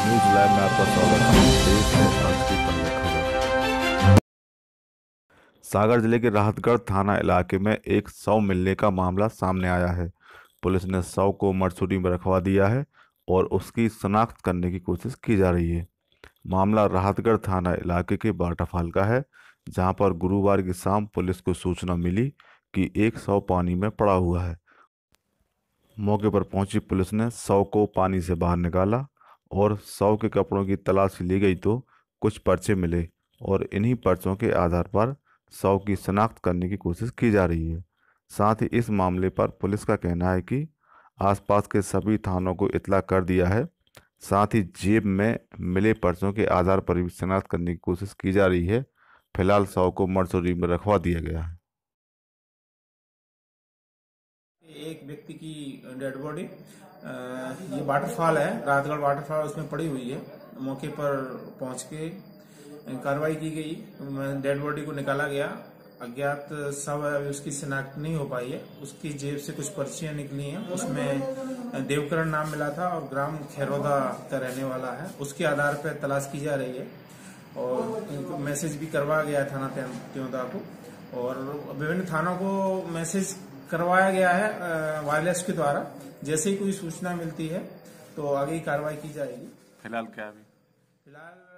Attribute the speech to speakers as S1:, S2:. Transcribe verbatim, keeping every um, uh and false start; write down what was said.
S1: News live में आपका स्वागत है। पेश है आज की पहली खबर। सागर जिले के राहतगढ़ थाना इलाके में एक शव मिलने का मामला सामने आया है। पुलिस ने शव को मरचुरी में रखवा दिया है और उसकी शनाख्त करने की कोशिश की जा रही है। मामला राहतगढ़ थाना इलाके के वाटरफॉल का है, जहां पर गुरुवार की शाम पुलिस को सूचना मिली कि एक शव पानी में पड़ा हुआ है। मौके पर पहुंची पुलिस ने शव को पानी से बाहर निकाला और शव के कपड़ों की तलाशी ली गई तो कुछ पर्चे मिले और इन्हीं पर्चों के आधार पर शव की शनाख्त करने की कोशिश की जा रही है। साथ ही इस मामले पर पुलिस का कहना है कि आसपास के सभी थानों को इतला कर दिया है। साथ ही जेब में मिले पर्चों के आधार पर भी शनाख्त करने की कोशिश की जा रही है। फिलहाल शव को मरचुरी में रखवा दिया गया है।
S2: एक व्यक्ति की डेड बॉडी ये वाटरफॉल है, राहतगढ़ वाटरफॉल, उसमें पड़ी हुई है। मौके पर पहुंच के कार्रवाई की गई, डेड बॉडी को निकाला गया। अज्ञात शव है, अभी उसकी शिनाख्त नहीं हो पाई है। उसकी जेब से कुछ पर्चियां निकली हैं, उसमें देवकरण नाम मिला था और ग्राम खैरोदा का रहने वाला है। उसके आधार पर तलाश की जा रही है और मैसेज भी करवा गया थाना त्योदा को और विभिन्न थानों को मैसेज करवाया गया है वायरलेस के द्वारा। जैसे ही कोई सूचना मिलती है तो आगे की कार्रवाई की जाएगी।
S1: फिलहाल क्या अभी
S2: फिलहाल